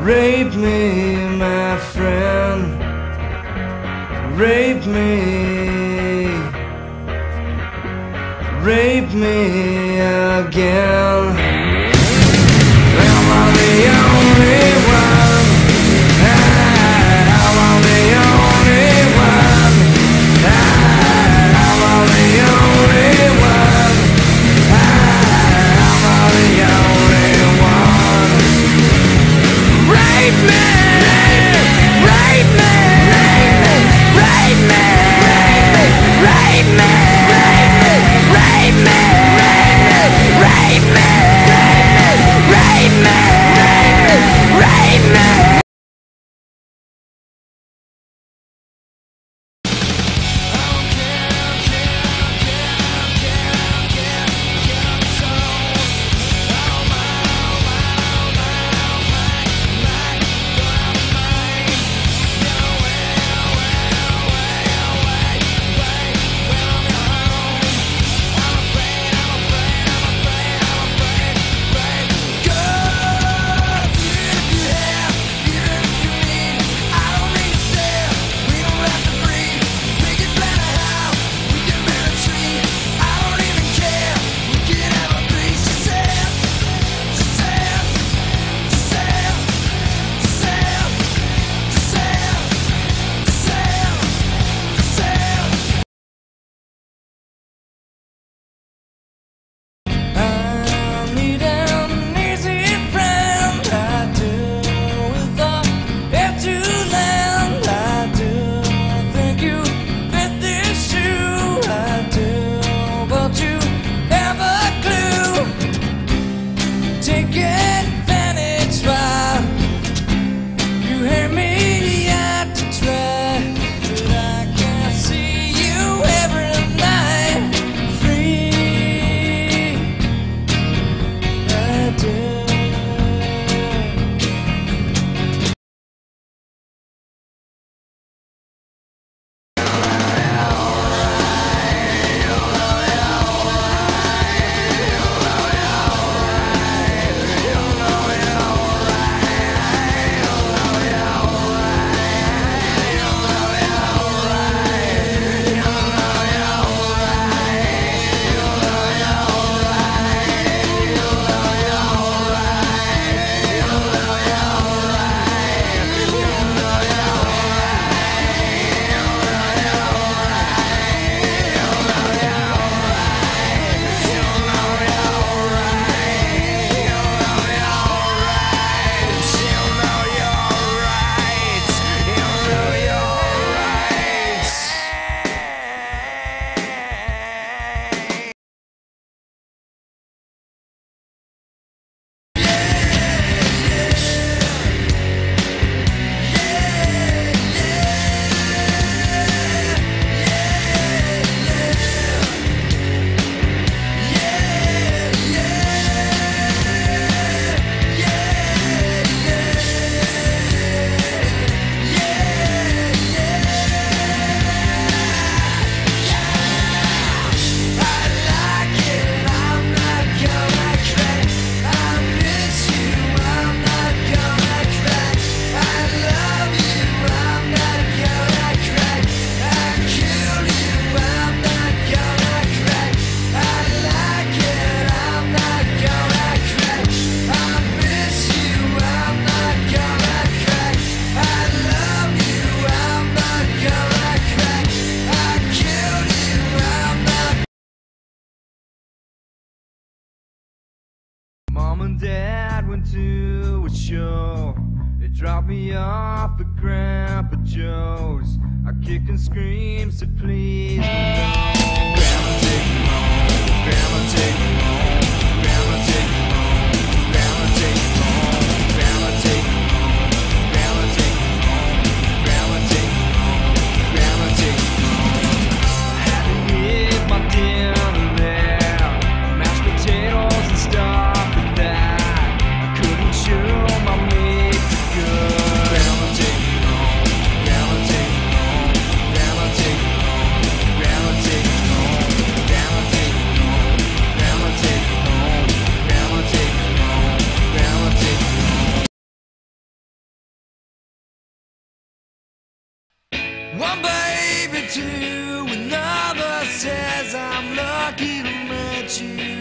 Rape me, my friend. Rape me. Rape me again. Am I the only one? Am I the only one? Am I the only one? Am I the only one? Rape me! Rape me! Rape me! Rape me! Rape me! Rape me! Rape me! Rape me! Rape me! Mom and Dad went to a show. They dropped me off at Grandpa Joe's. I kicked and screamed, said please no. Grandma take me home, Grandma take me home, Grandma take me home, Grandma take me home, Grandma take me home, Grandma take me home, Grandma take me home, Grandma take me home. I had to eat my dinner there, mashed potatoes and stuff. Grandma take want you